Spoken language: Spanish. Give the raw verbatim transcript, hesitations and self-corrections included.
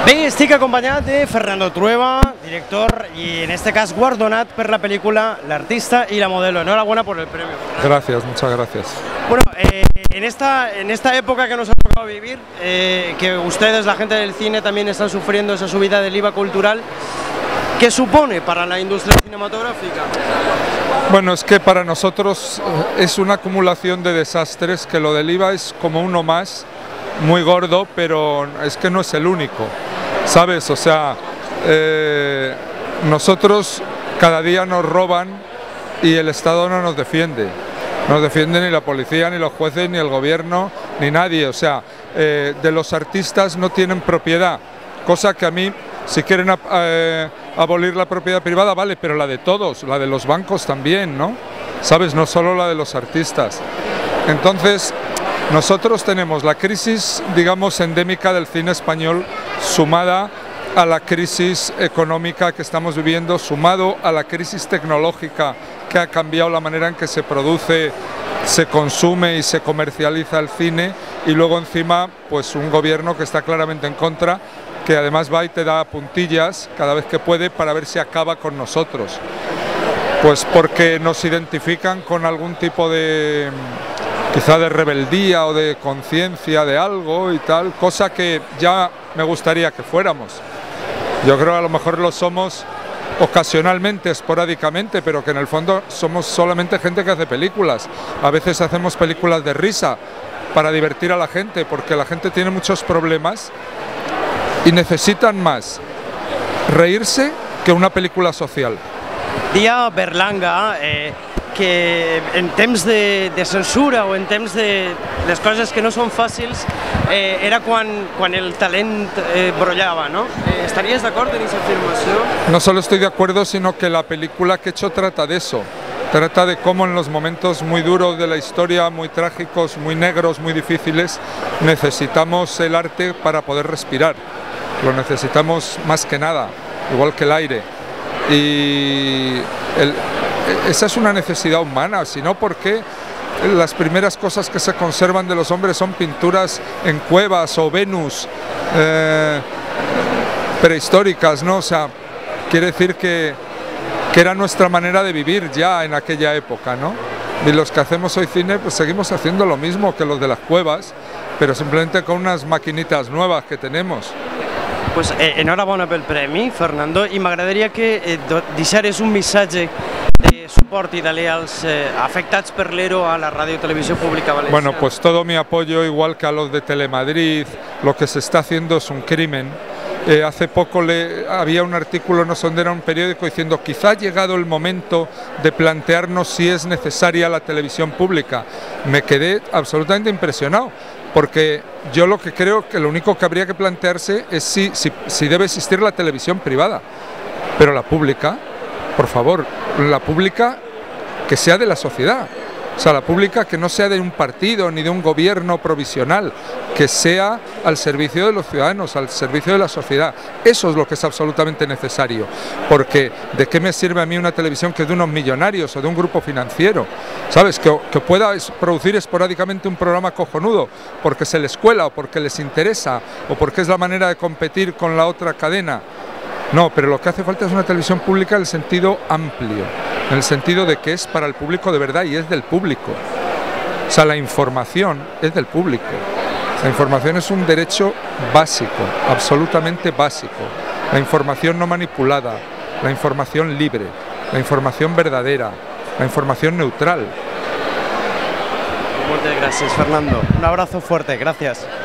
Bé, estic acompanyat de Fernando Trueba, director y en este cas guardonat per la película L'artista y la modelo. Enhorabuena por el premio. Gracias, muchas gracias. Bueno, eh, en, esta, en esta época que nos ha tocado vivir, eh, que ustedes, la gente del cine, también están sufriendo esa subida del I V A cultural, ¿qué supone para la industria cinematográfica? Bueno, es que para nosotros es una acumulación de desastres, que lo del I V A es como uno más, muy gordo, pero es que no es el único, ¿sabes? O sea, eh, nosotros cada día nos roban y el Estado no nos defiende. No nos defiende ni la policía, ni los jueces, ni el gobierno, ni nadie. O sea, eh, de los artistas no tienen propiedad, cosa que a mí, si quieren eh, abolir la propiedad privada, vale, pero la de todos, la de los bancos también, ¿no? ¿Sabes? No solo la de los artistas. Entonces, nosotros tenemos la crisis, digamos, endémica del cine español, sumada a la crisis económica que estamos viviendo, sumado a la crisis tecnológica que ha cambiado la manera en que se produce, se consume y se comercializa el cine, y luego encima pues un gobierno que está claramente en contra, que además va y te da puntillas cada vez que puede para ver si acaba con nosotros, pues porque nos identifican con algún tipo de, quizá de rebeldía o de conciencia de algo y tal, cosa que ya me gustaría que fuéramos. Yo creo que a lo mejor lo somos ocasionalmente, esporádicamente, pero que en el fondo somos solamente gente que hace películas. A veces hacemos películas de risa para divertir a la gente, porque la gente tiene muchos problemas y necesitan más reírse que una película social. Dia Berlanga eh, que en temps de, de censura o en temps de les coses que no són fàcils eh, era quan, quan el talent eh, brollava, ¿no? Eh, ¿Estarías de acuerdo en esa afirmación? No solo estoy de acuerdo, sino que la película que he hecho trata de eso. Trata de cómo en los momentos muy duros de la historia, muy trágicos, muy negros, muy difíciles, necesitamos el arte para poder respirar. Lo necesitamos más que nada, igual que el aire. Y el, esa es una necesidad humana, si no, ¿por qué las primeras cosas que se conservan de los hombres son pinturas en cuevas o Venus eh, prehistóricas, ¿no? O sea, quiere decir que, que era nuestra manera de vivir ya en aquella época, ¿no? Y los que hacemos hoy cine, pues seguimos haciendo lo mismo que los de las cuevas, pero simplemente con unas maquinitas nuevas que tenemos. Pues eh, enhorabona pel premi, Fernando, i m'agradaria que eh, deixares un missatge de suport i d'alè als eh, afectats per l'Ero a la Radio Televisión Pública Valenciana. Bueno, pues todo mi apoyo, igual que a los de Telemadrid. Lo que se está haciendo es un crimen. Eh, hace poco le, había un artículo, no sé dónde era, un periódico diciendo quizá ha llegado el momento de plantearnos si es necesaria la televisión pública. Me quedé absolutamente impresionado, porque yo lo que creo que lo único que habría que plantearse es si, si, si debe existir la televisión privada, pero la pública, por favor, la pública que sea de la sociedad. O sea, la pública que no sea de un partido ni de un gobierno provisional, que sea al servicio de los ciudadanos, al servicio de la sociedad. Eso es lo que es absolutamente necesario, porque ¿de qué me sirve a mí una televisión que es de unos millonarios o de un grupo financiero? ¿Sabes? Que, que pueda producir esporádicamente un programa cojonudo, porque se les cuela o porque les interesa o porque es la manera de competir con la otra cadena. No, pero lo que hace falta es una televisión pública en el sentido amplio, en el sentido de que es para el público de verdad y es del público. O sea, la información es del público. La información es un derecho básico, absolutamente básico. La información no manipulada, la información libre, la información verdadera, la información neutral. Muchas gracias, Fernando. Un abrazo fuerte, gracias.